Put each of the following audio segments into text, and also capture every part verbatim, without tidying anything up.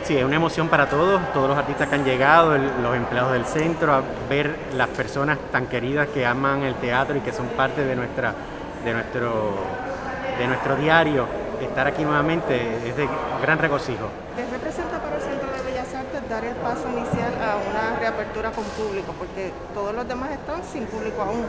Sí, es una emoción para todos, todos los artistas que han llegado, el, los empleados del centro, a ver las personas tan queridas que aman el teatro y que son parte de, nuestra, de, nuestro, de nuestro diario. Estar aquí nuevamente es de gran regocijo. ¿Qué representa para el Centro de Bellas Artes dar el paso inicial a una reapertura con público? Porque todos los demás están sin público aún.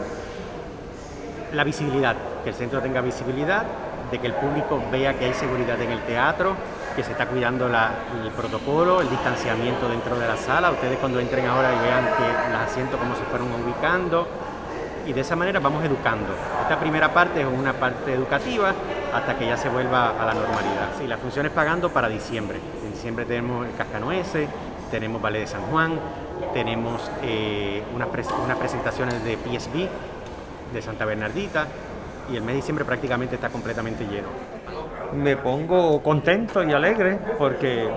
La visibilidad, que el centro tenga visibilidad, de que el público vea que hay seguridad en el teatro, que se está cuidando la, el protocolo, el distanciamiento dentro de la sala. Ustedes cuando entren ahora y vean que los asientos cómo se fueron ubicando, y de esa manera vamos educando. Esta primera parte es una parte educativa hasta que ya se vuelva a la normalidad. Sí, la función es pagando para diciembre. En diciembre tenemos el Cascanueces, tenemos Ballet de San Juan, tenemos eh, unas, pres unas presentaciones de P S B, de Santa Bernardita, y el mes de diciembre prácticamente está completamente lleno. Me pongo contento y alegre porque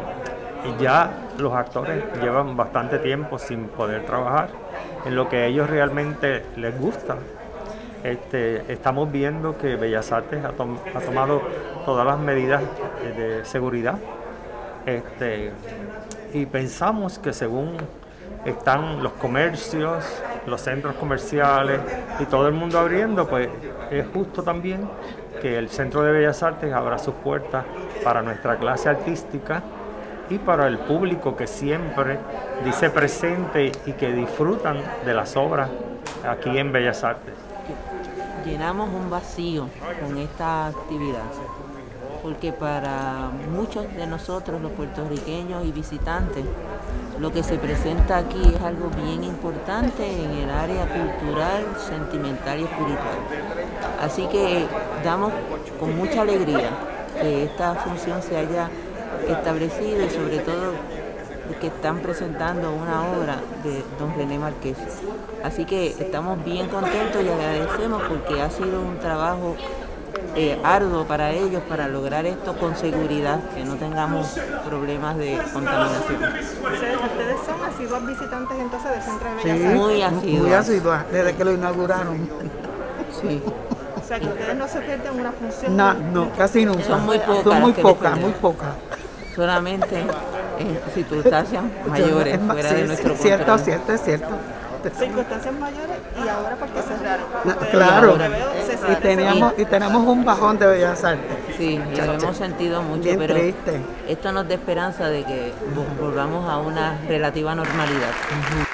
ya los actores llevan bastante tiempo sin poder trabajar en lo que a ellos realmente les gusta. Este, estamos viendo que Bellas Artes ha, tom ha tomado todas las medidas de seguridad, este, y pensamos que según están los comercios, los centros comerciales y todo el mundo abriendo, pues es justo también que el Centro de Bellas Artes abra sus puertas para nuestra clase artística y para el público que siempre dice presente y que disfrutan de las obras aquí en Bellas Artes. Llenamos un vacío con esta actividad, porque para muchos de nosotros, los puertorriqueños y visitantes, lo que se presenta aquí es algo bien importante en el área cultural, sentimental y espiritual. Así que damos con mucha alegría que esta función se haya establecido y sobre todo que están presentando una obra de don René Márquez. Así que estamos bien contentos y agradecemos porque ha sido un trabajo eh, arduo para ellos para lograr esto con seguridad, que no tengamos problemas de contaminación. ¿Ustedes son asiduos visitantes entonces del Centro de Bellas Sí, Artes? Muy asiduos. Muy asiduos, desde que lo inauguraron. Sí. O sea, que ustedes no se pierden una función. No, no, casi nunca. Son muy pocas Son muy las que pocas, les muy pocas. Solamente en circunstancias mayores Es más, fuera sí, de nuestro sí, cierto, control. cierto, es cierto. Circunstancias mayores y ahora porque cerraron. No, Ustedes, claro, ahora veo, se y cerraron. teníamos, y tenemos un bajón de Bellas Artes. Sí, y lo hemos sentido mucho, Bien pero triste. esto nos da esperanza de que volvamos a una relativa normalidad.